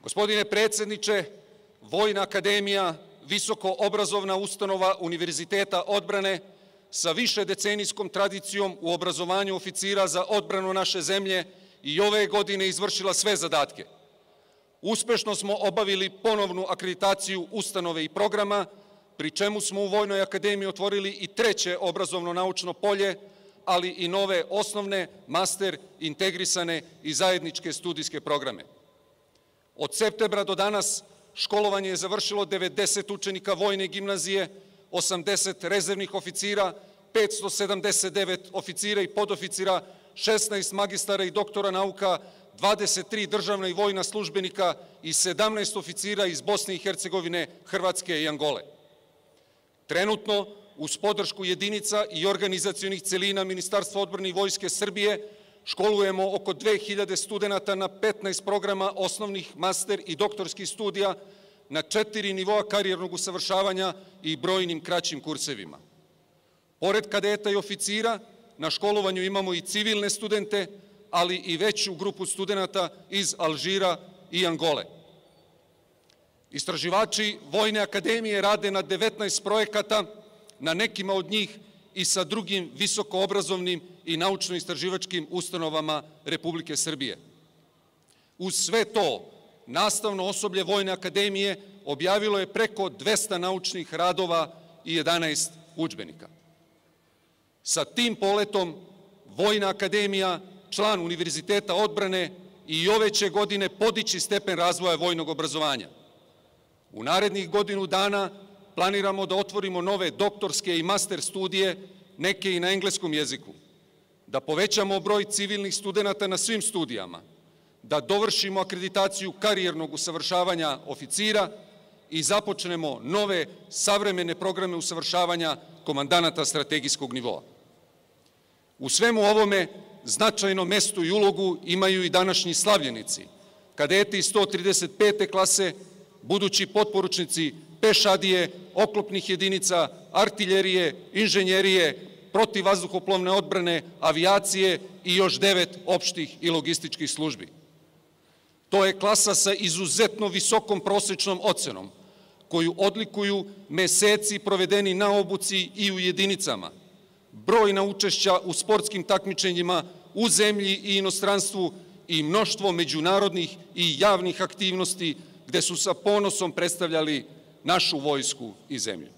Gospodine predsjedniče, Vojna akademija, visoko obrazovna ustanova Univerziteta odbrane sa višedecenijskom tradicijom u obrazovanju oficira za odbranu naše zemlje i ove godine izvršila sve zadatke. Uspešno smo obavili ponovnu akreditaciju ustanove i programa, pri čemu smo u Vojnoj akademiji otvorili i treće obrazovno-naučno polje, ali i nove osnovne, master, integrisane i zajedničke studijske programe. Od septembra do danas školovanje je završilo 90 učenika Vojne gimnazije, 80 rezervnih oficira, 579 oficira i podoficira, 16 magistara i doktora nauka, 23 državna i vojna službenika i 17 oficira iz Bosne i Hercegovine, Hrvatske i Angole. Trenutno, uz podršku jedinica i organizacionih celina Ministarstva odbrane i Vojske Srbije, školujemo oko 2000 studenta na 15 programa osnovnih, master i doktorskih studija, na 4 nivoa karijernog usavršavanja i brojnim kraćim kursevima. Pored kadeta i oficira, na školovanju imamo i civilne studente, ali i veću grupu studenta iz Alžira i Angole. Istraživači Vojne akademije rade na 19 projekata, na nekima od njih i sa drugim visokoobrazovnim i naučno-istraživačkim ustanovama Republike Srbije. Uz sve to, nastavno osoblje Vojne akademije objavilo je preko 200 naučnih radova i 11 udžbenika. Sa tim poletom Vojna akademija, član Univerziteta odbrane, i ove će godine podići stepen razvoja vojnog obrazovanja. U narednih godinu dana planiramo da otvorimo nove doktorske i master studije, neke i na engleskom jeziku, da povećamo broj civilnih studenta na svim studijama, da dovršimo akreditaciju karijernog usavršavanja oficira i započnemo nove savremene programe usavršavanja komandanata strategijskog nivoa. U svemu ovome značajno mesto i ulogu imaju i današnji slavljenici, kadeti 135. klase, budući potporučnici pešadije, oklopnih jedinica, artiljerije, inženjerije, protivvazduhoplovne odbrane, avijacije i još 9 opštih i logističkih službi. To je klasa sa izuzetno visokom prosečnom ocenom, koju odlikuju meseci provedeni na obuci i u jedinicama, brojna učešća u sportskim takmičenjima u zemlji i inostranstvu i mnoštvo međunarodnih i javnih aktivnosti gde su sa ponosom predstavljali našu vojsku i zemlju.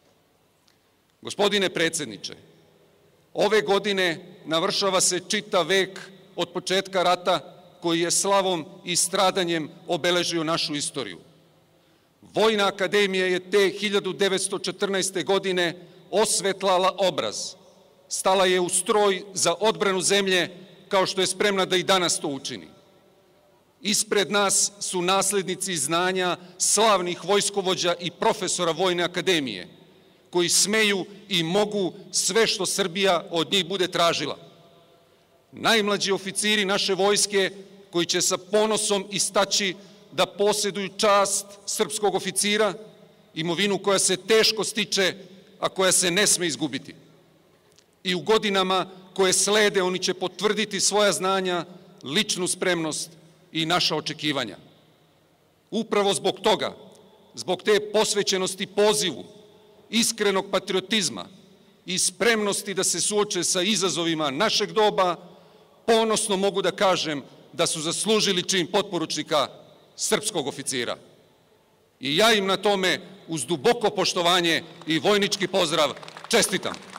Gospodine predsjedniče, ove godine navršava se čitav vek od početka rata koji je slavom i stradanjem obeležio našu istoriju. Vojna akademija je te 1914. godine osvetlala obraz, stala je u stroj za odbranu zemlje kao što je spremna da i danas to učini. Ispred nas su naslednici znanja slavnih vojskovođa i profesora Vojne akademije, koji smeju i mogu sve što Srbija od njih bude tražila. Najmlađi oficiri naše vojske koji će sa ponosom istaći da posjeduju čast srpskog oficira, imovinu koja se teško stiče, a koja se ne sme izgubiti. I u godinama koje slede oni će potvrditi svoja znanja, ličnu spremnost i naša očekivanja. Upravo zbog toga, zbog te posvećenosti pozivu, iskrenog patriotizma i spremnosti da se suoče sa izazovima našeg doba, ponosno mogu da kažem da su zaslužili čin potporučnika srpskog oficira. I ja im na tome, uz duboko poštovanje i vojnički pozdrav, čestitam.